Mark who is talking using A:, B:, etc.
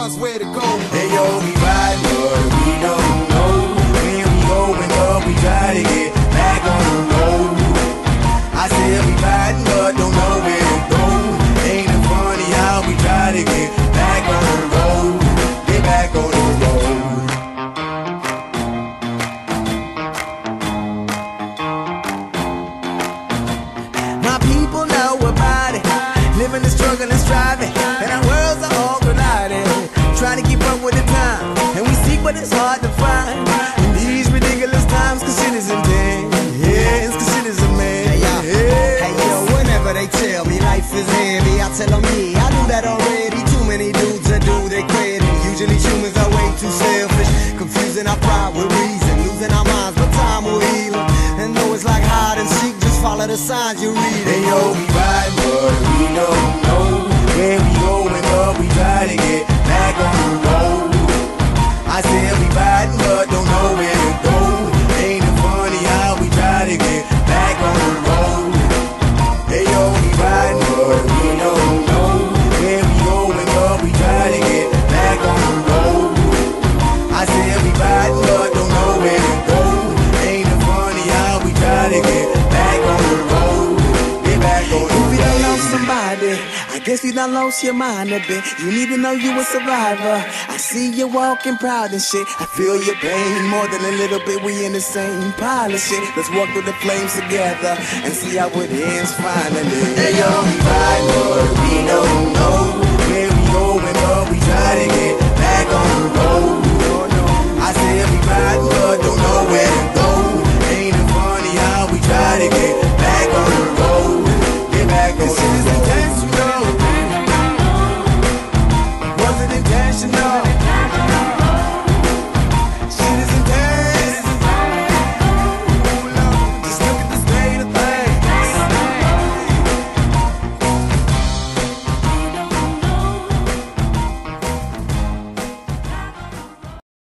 A: us where to go.
B: Hey yo, we riding, but we don't know when we going up. We try to get back on the road. I said we riding, but don't know where to go. Ain't it funny how we try to get back on the road? Get back on the road.
C: My people know about it. Living and struggling and striving, and our worlds are all colliding. Trying to keep up with the time, and we seek but it's hard to find. In these ridiculous times, cause shit is intense. Yes, cause shit is a man.
D: Hey yo, whenever they tell me life is heavy, I tell them yeah, I knew that already. Too many dudes that do their credit. Usually humans are way too selfish, confusing our pride with reason, losing our minds, but time will heal. And though it's like hide and seek, just follow the signs you read.
B: Hey yo, we riding, but we don't know where we going, but we try to get back on the road. I said we riding, but don't know where to go. Ain't it funny how we try to get back on the road? Hey yo, we riding, but we don't know where we going, but we try to get back on the road. I said we riding, but don't know where to go. Ain't it funny how we try to get back on the road? Get back on the road.
C: If you don't know somebody, I guess you done lost your mind a bit. You need to know you a survivor. I see you walking proud and shit. I feel your pain more than a little bit. We in the same pile of shit. Let's walk through the flames together and see how it ends finally.
B: Hey yo, we riding, but we don't know where we going, but we try to get back on the road. I said we riding, but don't know where to go. Ain't it funny how we try to get back on the road? Get back on the road.
C: Intentional. Was it intentional?